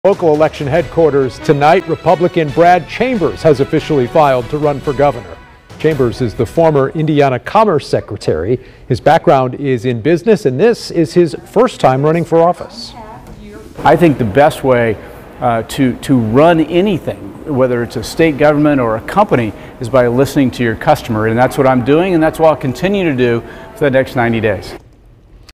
Local election headquarters tonight, Republican Brad Chambers has officially filed to run for governor. Chambers is the former Indiana Commerce Secretary. His background is in business, and this is his first time running for office. I think the best way to run anything, whether it's a state government or a company, is by listening to your customer, and that's what I'm doing, and that's what I'll continue to do for the next 90 days.